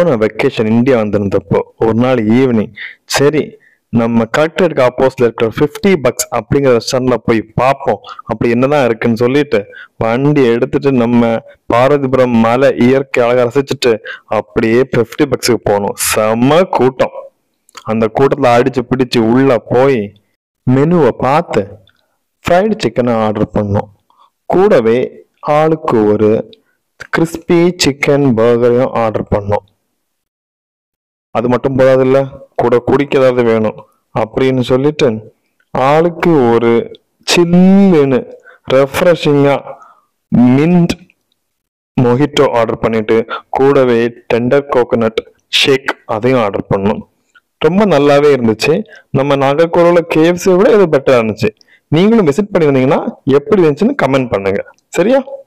போன vacation India வந்திருந்தப்போ ஒரு நாள் ஈவினிங், சரி நம்ம கலெக்டரேட்டுக்கு ஆப்போசிட்ல இருக்கிற $50 அப்படிங்கிற ரெஸ்டாரண்ட்ல போய் பார்ப்போம் அப்படி என்னதான் இருக்குன்னு சொல்லிட்டு வண்டி எடுத்துட்டு நம்ம பாரதிபுரம் மலை இயற்கை அழகா ரசிச்சுட்டு அப்படியே $50க்கு போனோம். செம்ம கூட்டம். அந்த கூட்டத்துல அடிச்சு பிடிச்சு உள்ள போய் மெனுவை பார்த்து ஃப்ரைடு சிக்கனை ஆர்டர் பண்ணோம். கூடவே ஆளுக்கு ஒரு கிறிஸ்பி சிக்கன் பர்கரையும் ஆர்டர் பண்ணோம். அது மட்டும் போதாது இல்ல, கூட குடிக்க ஏதாவது வேணும் அப்படின்னு சொல்லிட்டு ஆளுக்கு ஒரு சில்லுன்னு ரெஃப்ரெஷிங்கா மின்ட் மொஹிட்டோ ஆர்டர் பண்ணிட்டு கூடவே டெண்டர் கோகோனட் ஷேக் அதையும் ஆர்டர் பண்ணோம். ரொம்ப நல்லாவே இருந்துச்சு. நம்ம நாகர்கோவில KFC விட இது பெட்டரா இருந்துச்சு. நீங்களும் விசிட் பண்ணி வந்தீங்கன்னா எப்படி இருந்துச்சுன்னு கமெண்ட் பண்ணுங்க. சரியா?